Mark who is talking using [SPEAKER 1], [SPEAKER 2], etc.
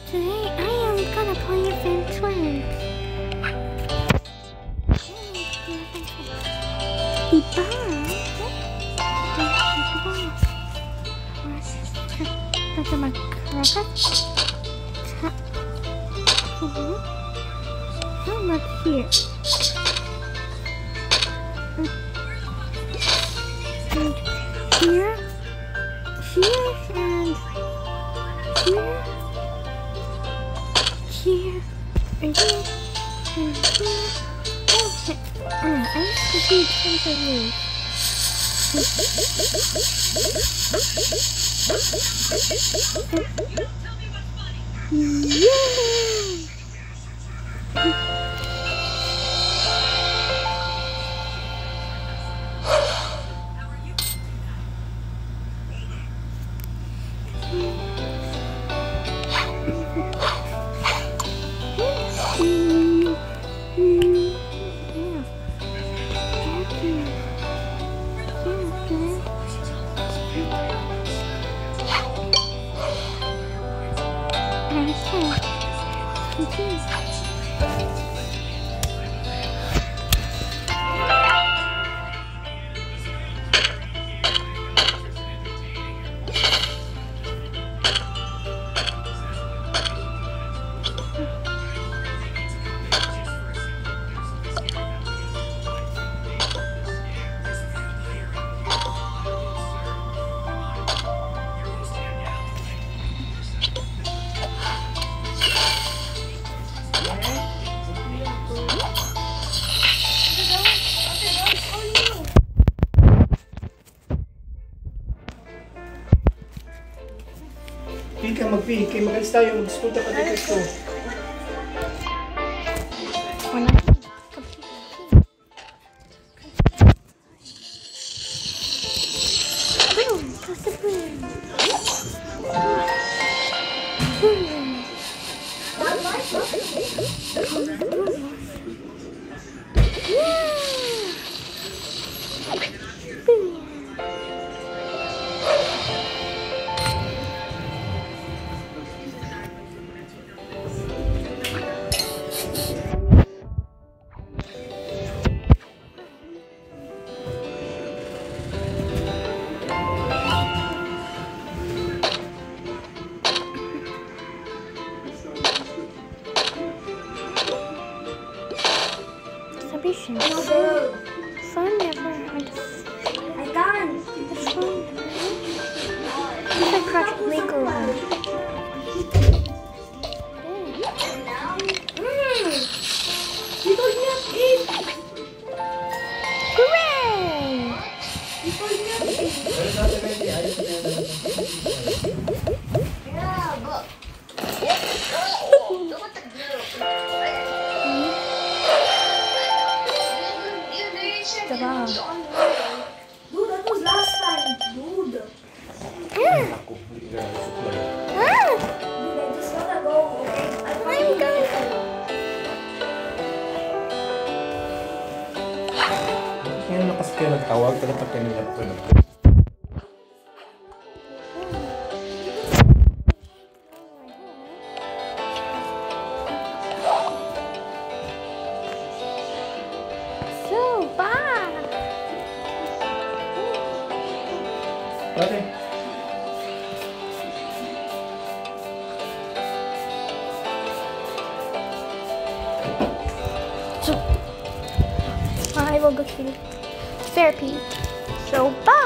[SPEAKER 1] Today I am gonna play Adventure. The bomb. That's my cracker. How much here? And here, and here, here, and here, and here. Okay. I used to see tons of these. Yeah!
[SPEAKER 2] Pili ka mag-pili. Kaya mag-alis tayo. Mag-school ka pati gusto.
[SPEAKER 1] Fun never had. I done. The fun. It's like Project Makeover.
[SPEAKER 3] You told me to eat.
[SPEAKER 1] Hooray!
[SPEAKER 3] You told me to eat. Yeah, but look at the blue. Dude, that was last time. Dude. Dude, I just wanna go, okay?
[SPEAKER 1] I'm going.
[SPEAKER 2] Kaya nakas kayo nagtawag. Talagang kayo nagtawag.
[SPEAKER 1] So, bye.
[SPEAKER 2] Okay.
[SPEAKER 1] So, I will go to therapy. So, bye.